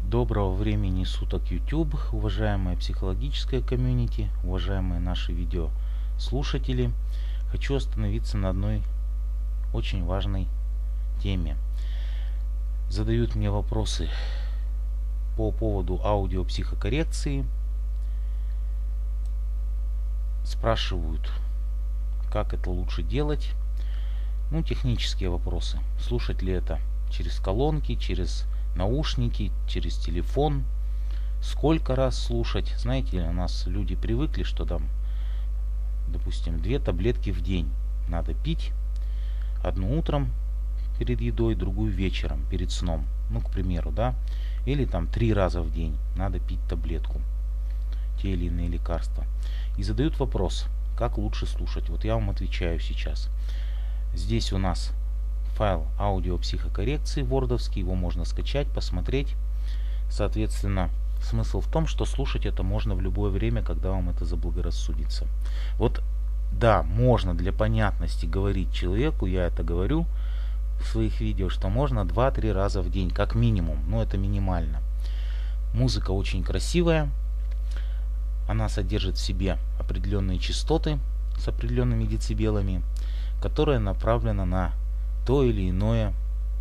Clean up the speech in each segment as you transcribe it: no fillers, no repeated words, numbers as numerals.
Доброго времени суток, YouTube, уважаемая психологическая комьюнити, уважаемые наши видеослушатели. Хочу остановиться на одной очень важной теме. Задают мне вопросы по поводу аудиопсихокоррекции. Спрашивают, как это лучше делать. Технические вопросы. Слушать ли это через колонки, через наушники, через телефон, сколько раз слушать. Знаете, у нас люди привыкли, что там, допустим, 2 таблетки в день надо пить. Одну утром перед едой, другую вечером перед сном. К примеру, да. Или там 3 раза в день надо пить таблетку. Те или иные лекарства. И задают вопрос, как лучше слушать. Вот я вам отвечаю сейчас. Здесь у нас файл аудиопсихокоррекции вордовский, его можно скачать, посмотреть. Соответственно, смысл в том, что слушать это можно в любое время, когда вам это заблагорассудится. Вот, да, можно для понятности говорить человеку, я это говорю в своих видео, что можно 2-3 раза в день, как минимум, но это минимально. Музыка очень красивая, она содержит в себе определенные частоты с определенными децибелами, которая направлена на то или иное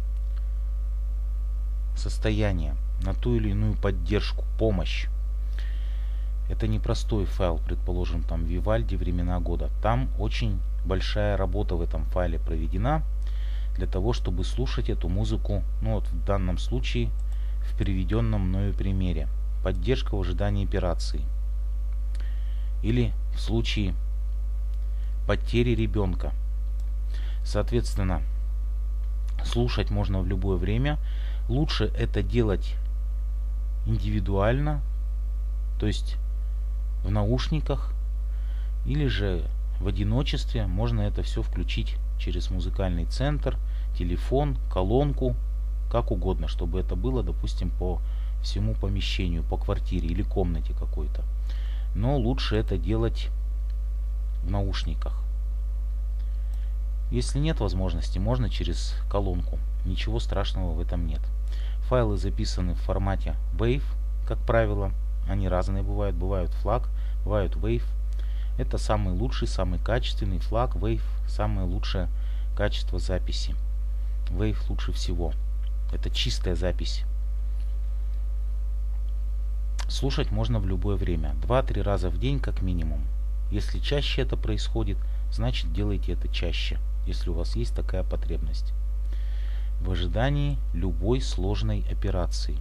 состояние, на ту или иную поддержку, помощь. Это не простой файл, предположим, там Вивальди, времена года. Там очень большая работа в этом файле проведена для того, чтобы слушать эту музыку, в данном случае в приведенном мною примере. Поддержка в ожидании операции. Или в случае потери ребенка. Соответственно, слушать можно в любое время. Лучше это делать индивидуально, то есть в наушниках, или же в одиночестве. Можно это все включить через музыкальный центр, телефон, колонку, как угодно, чтобы это было, допустим, по всему помещению, по квартире или комнате какой-то. Но лучше это делать в наушниках. Если нет возможности, можно через колонку. Ничего страшного в этом нет. Файлы записаны в формате WAV, как правило. Они разные бывают. Бывают FLAC, бывают WAV. Это самый лучший, самый качественный FLAC, WAV, самое лучшее качество записи. WAV лучше всего. Это чистая запись. Слушать можно в любое время. 2-3 раза в день как минимум. Если чаще это происходит, значит делайте это чаще, если у вас есть такая потребность. В ожидании любой сложной операции.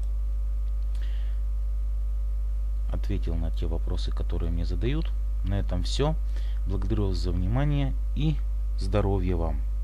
Ответил на те вопросы, которые мне задают. На этом все. Благодарю вас за внимание и здоровья вам.